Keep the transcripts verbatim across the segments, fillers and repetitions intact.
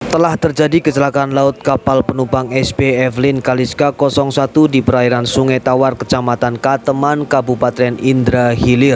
Telah terjadi kecelakaan laut kapal penumpang S P Evelyn Kaliska nol satu di perairan Sungai Tawar, Kecamatan Kateman, Kabupaten Indra Hilir.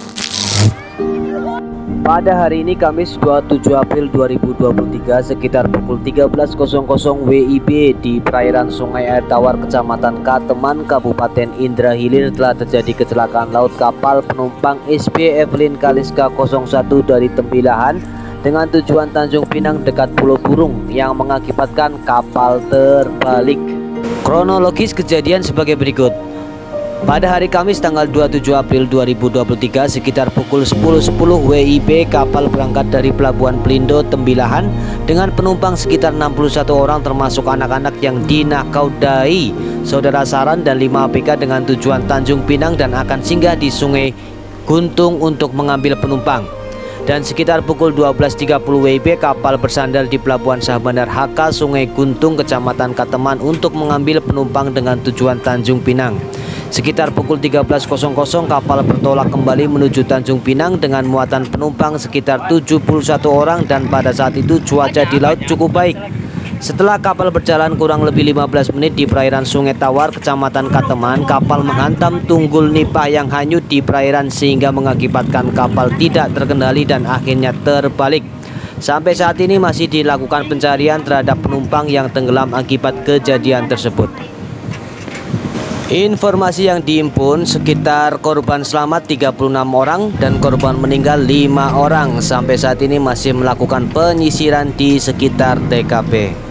Pada hari ini Kamis dua puluh tujuh April dua ribu dua puluh tiga sekitar pukul tiga belas W I B di perairan Sungai Air Tawar, Kecamatan Kateman, Kabupaten Indra Hilir telah terjadi kecelakaan laut kapal penumpang S P Evelyn Kaliska nol satu dari Tembilahan dengan tujuan Tanjung Pinang dekat Pulau Burung yang mengakibatkan kapal terbalik. Kronologis kejadian sebagai berikut. Pada hari Kamis tanggal dua puluh tujuh April dua ribu dua puluh tiga sekitar pukul sepuluh sepuluh W I B kapal berangkat dari Pelabuhan Pelindo Tembilahan dengan penumpang sekitar enam puluh satu orang termasuk anak-anak yang dinakaudai Saudara Saran dan lima A B K dengan tujuan Tanjung Pinang dan akan singgah di Sungai Guntung untuk mengambil penumpang. Dan sekitar pukul dua belas tiga puluh W I B kapal bersandar di Pelabuhan Sah Bandar H K Sungai Guntung, Kecamatan Kateman untuk mengambil penumpang dengan tujuan Tanjung Pinang. Sekitar pukul tiga belas kapal bertolak kembali menuju Tanjung Pinang dengan muatan penumpang sekitar tujuh puluh satu orang dan pada saat itu cuaca di laut cukup baik. Setelah kapal berjalan kurang lebih lima belas menit di perairan Sungai Tawar, Kecamatan Kateman, kapal menghantam tunggul nipah yang hanyut di perairan sehingga mengakibatkan kapal tidak terkendali dan akhirnya terbalik. Sampai saat ini masih dilakukan pencarian terhadap penumpang yang tenggelam akibat kejadian tersebut. Informasi yang dihimpun sekitar korban selamat tiga puluh enam orang dan korban meninggal lima orang. Sampai saat ini masih melakukan penyisiran di sekitar T K P.